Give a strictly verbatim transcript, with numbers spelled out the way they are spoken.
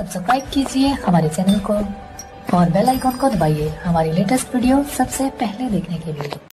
Subscribe कीजिए हमारे channel को और बेल आइकॉन को दबाइए हमारी लेटेस्ट वीडियो सबसे पहले देखने के लिए।